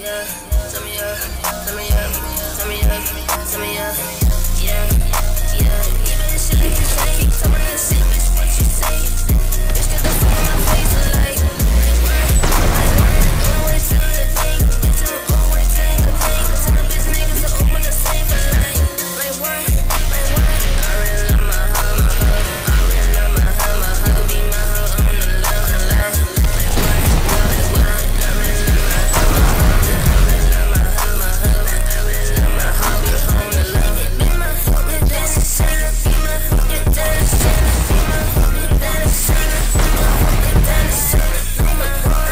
yeah. Turn me up, turn me up, turn me up, turn me up, yeah, yeah. Even shit like you say, keep talking that shit, bitch, what you say? Bitch, get the fuck in my face, like, always tell the thing, bitch, I'm always saying a thing. Tell the bitch niggas to open the safe for like what? I really love my hoe, I really love my hoe, be my hoe on the low, like what? I really love my hoe, I really love my hoe, I really love my hoe, be on the low. Be my hoe, you dance and sing, be my hoe, you dance and sing, be my hoe, you dance and sing, be my hoe, you dance and sing, be my hoe,